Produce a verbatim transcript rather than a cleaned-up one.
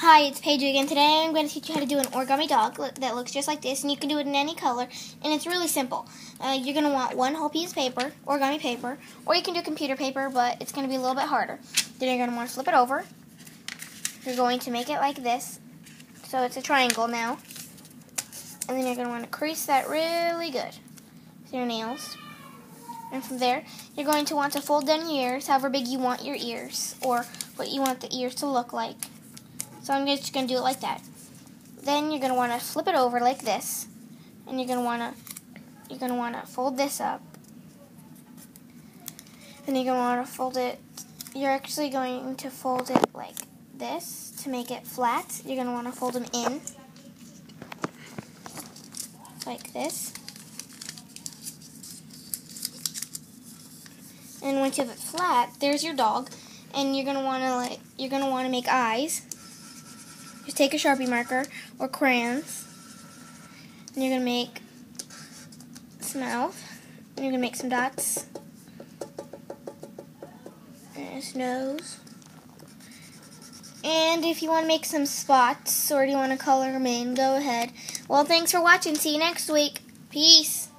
Hi, it's Paige again. Today I'm going to teach you how to do an origami dog that looks just like this, and you can do it in any color, and it's really simple. Uh, you're going to want one whole piece of paper, origami paper, or you can do computer paper, but it's going to be a little bit harder. Then you're going to want to flip it over. You're going to make it like this, so it's a triangle now. And then you're going to want to crease that really good with your nails. And from there, you're going to want to fold down your ears, however big you want your ears, or what you want the ears to look like. So I'm just going to do it like that. Then you're going to want to flip it over like this, and you're going to want to you're going to want to fold this up. And you're going to want to fold it. You're actually going to fold it like this to make it flat. You're going to want to fold them in like this. And once you have it flat, there's your dog, and you're going to want to like you're going to want to make eyes. Just take a Sharpie marker or crayons, and you're going to make some mouth, and you're going to make some dots, and his nose. And if you want to make some spots, or do you want to color them in, go ahead. Well, thanks for watching. See you next week. Peace.